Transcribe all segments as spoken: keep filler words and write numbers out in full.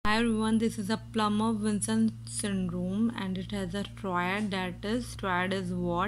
Hi everyone, this is a Plummer-Vinson syndrome and it has a triad. That is, triad is what?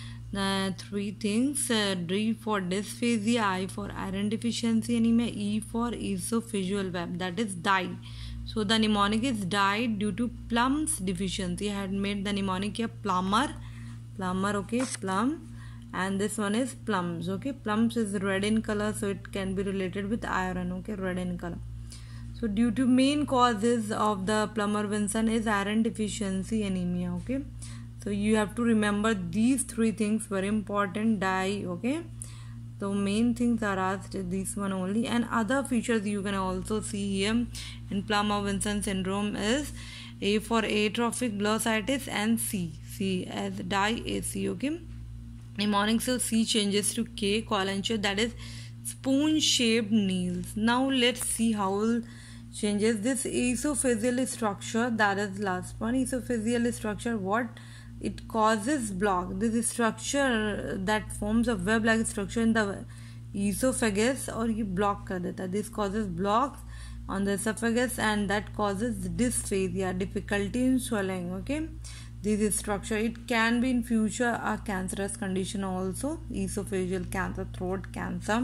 The three things: uh, D for dysphasia, I for iron deficiency anemia, E for esophageal web, that is D I. So the mnemonic is D I due to Plum's deficiency. I had made the mnemonic here Plummer, Plummer, okay, Plum, and this one is Plums, okay. Plums is red in color, so it can be related with iron, okay, red in color. So due to main causes of the Plummer-Vinson is iron deficiency anemia, okay. So you have to remember these three things, very important, die, okay. So main things are asked, this one only, and other features you can also see here in Plummer-Vinson syndrome is A for atrophic glossitis and C, C as die A C, okay. Mnemonic, so C changes to K, Collinshaw, that is spoon-shaped nails. Now let's see how changes this esophageal structure, that is last one. Esophageal structure, what it causes block, this structure that forms a web like structure in the esophagus, or you block kar deta, this causes blocks on the esophagus and that causes dysphagia, difficulty in swallowing, okay. This structure, it can be in future a cancerous condition also, esophageal cancer, throat cancer.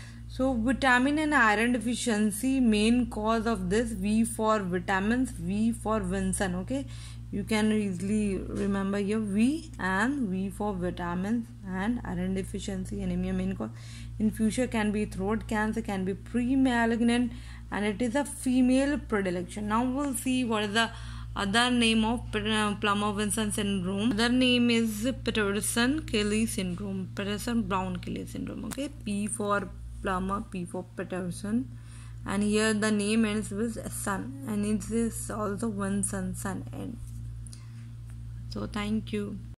So vitamin and iron deficiency, main cause of this, V for vitamins, V for Vinson, okay. You can easily remember here V and V for vitamins and iron deficiency anemia, main cause. In future can be throat cancer, can be pre-malignant, and it is a female predilection. Now we'll see what is the other name of Plummer-Vinson syndrome. Other name is Patterson-Kelly syndrome, Patterson-Brown-Kelly syndrome, okay. P for Plummer, P for Patterson, and here the name ends with son, and it is also one son, son end. So thank you.